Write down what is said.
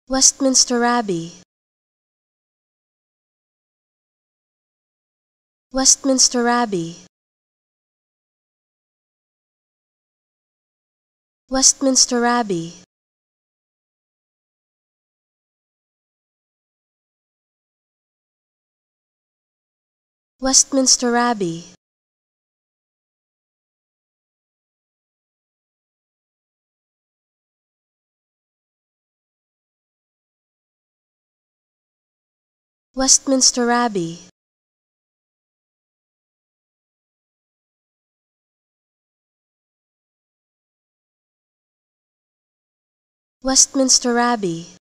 Westminster Abbey, Westminster Abbey, Westminster Abbey, Westminster Abbey, Westminster Abbey, Westminster Abbey,